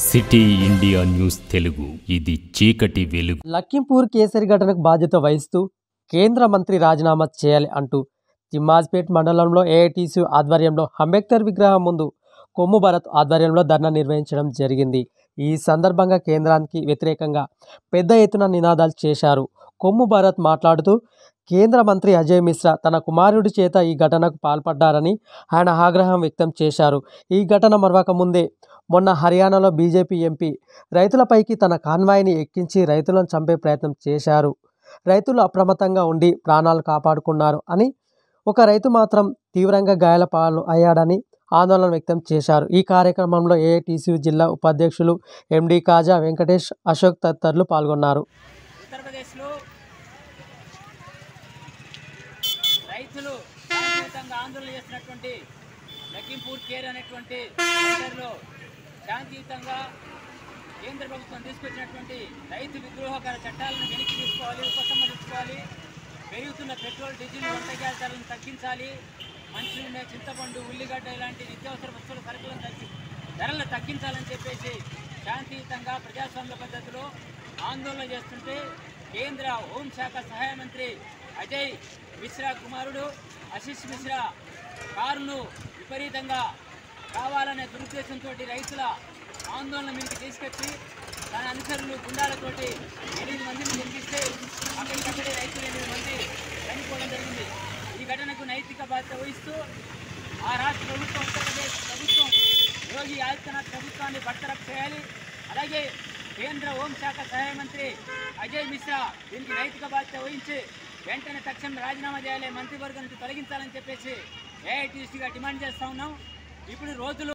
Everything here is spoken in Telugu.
సిటీ ఇండియా న్యూస్ తెలుగు ఇది చీకటి వెలుగు. లఖింపూర్ కేసరి ఘటనకు బాధ్యత వహిస్తూ కేంద్ర మంత్రి రాజీనామా చేయాలి అంటూ తిమ్మాజ్పేట్ మండలంలో ఏఐటీసీ ఆధ్వర్యంలో అంబేద్కర్ విగ్రహం ముందు కొమ్ము భరత్ ఆధ్వర్యంలో ధర్నా నిర్వహించడం జరిగింది. ఈ సందర్భంగా కేంద్రానికి వ్యతిరేకంగా పెద్ద ఎత్తున నినాదాలు చేశారు. కొమ్ము భరత్ మాట్లాడుతూ కేంద్ర మంత్రి అజయ్ మిశ్రా తన కుమారుడి చేత ఈ ఘటనకు పాల్పడ్డారని ఆయన ఆగ్రహం వ్యక్తం చేశారు. ఈ ఘటన మరవక ముందే మొన్న హర్యానాలో బీజేపీ ఎంపీ రైతులపైకి తన కాన్వాయ్ని ఎక్కించి రైతులను చంపే ప్రయత్నం చేశారు. రైతులు అప్రమత్తంగా ఉండి ప్రాణాలు కాపాడుకున్నారు అని, ఒక రైతు మాత్రం తీవ్రంగా గాయాల పాలు అయ్యాడని ఆందోళన వ్యక్తం చేశారు. ఈ కార్యక్రమంలో ఏఐటీసీ జిల్లా ఉపాధ్యక్షులు ఎండి కాజా వెంకటేష్, అశోక్ తదితరులు పాల్గొన్నారు. ఉత్తరప్రదేశ్లో రైతులు శాంతియుతంగా ఆందోళన చేస్తున్నటువంటి లఖింపూర్ కేర్ అనేటువంటి సెంటర్లో శాంతియుతంగా కేంద్ర ప్రభుత్వం తీసుకొచ్చినటువంటి రైతు విద్రోహకర చట్టాలను వెనక్కి తీసుకోవాలి, ఉపసంహరించుకోవాలి. పెరుగుతున్న పెట్రోల్, డీజిల్, వంట గ్యాస్ ధరలను తగ్గించాలి. మంచినూనె, చింతపండు, ఉల్లిగడ్డ ఇలాంటి నిత్యావసర వస్తువుల ధరలను తగ్గించాలని చెప్పేసి శాంతియుతంగా ప్రజాస్వామ్య పద్ధతిలో ఆందోళన చేస్తుంటే కేంద్ర హోంశాఖ సహాయ మంత్రి అజయ్ మిశ్రా కుమారుడు ఆశిష్ మిశ్రా కారును విపరీతంగా కావాలనే దురుద్దేశంతో రైతుల ఆందోళన మీదకి తీసుకొచ్చి తన అనుచరులు గుండాలతోటి 8 మందిని పంపిస్తే అక్కడికక్కడే రైతులు 8 మంది చనిపోవడం జరిగింది. ఈ ఘటనకు నైతిక బాధ్యత వహిస్తూ ఆ రాష్ట్ర ప్రభుత్వం, ఉత్తరప్రదేశ్ ప్రభుత్వం, యోగి ఆదిత్యనాథ్ ప్రభుత్వాన్ని బర్తరఫ్ చేయాలి. అలాగే కేంద్ర హోంశాఖ సహాయ మంత్రి అజయ్ మిశ్రా దీనికి నైతిక బాధ్యత వహించి వెంటనే తక్షణం రాజీనామా చేయాలి, మంత్రివర్గం నుంచి తొలగించాలని చెప్పేసి ఏఐటీసీగా డిమాండ్ చేస్తూ ఉన్నాం. ఇప్పుడు రోజులు